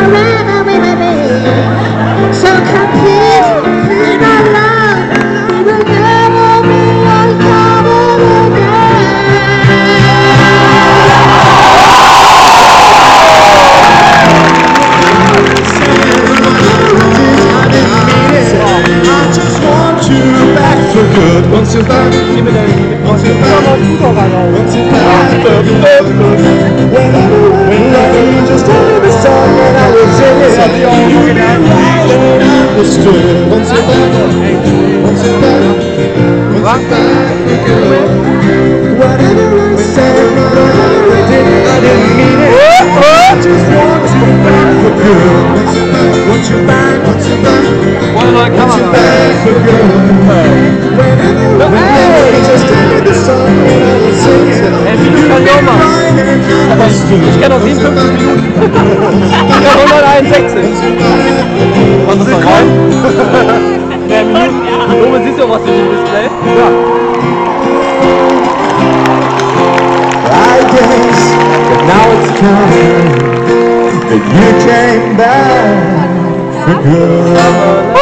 forever, baby. So complete in our love, we will never be uncovered again. I just want you back for good. Want you back, want you back, want you back. When you just told me the song and I was in it, you didn't understood. Want you back, want you back, want you back for good. Whatever I said, I didn't mean it. I just want you back for good. Want you back, want you back, want you back for good. Whenever you just told me the song and I was singing, Ich kenne noch 57 Minuten. Ich habe 161. Was ist das rein? Ja, Minuten. Oben siehst du auch was durch dem Display. Ja. I guess that now it's time that you came back for good.